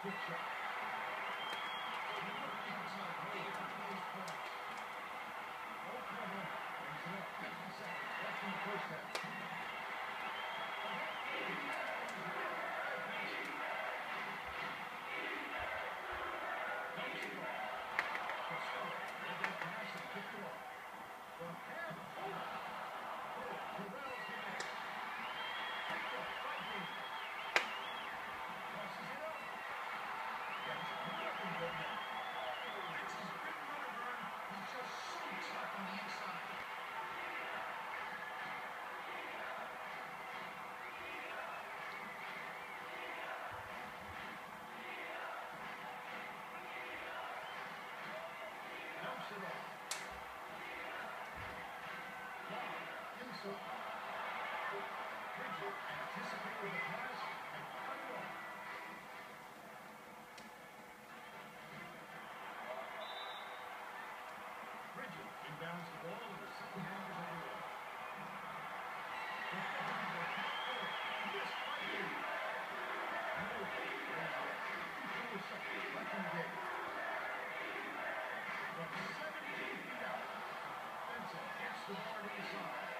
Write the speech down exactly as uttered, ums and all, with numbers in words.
Good shot. Outside play for those points. Oklahoma brings it up fifty seconds left in the first half. Inbounds the ball in the second half is underway. Missed by two. No fifty-four seconds left in the game. From seventeen feet out, Benson hits the bar inside.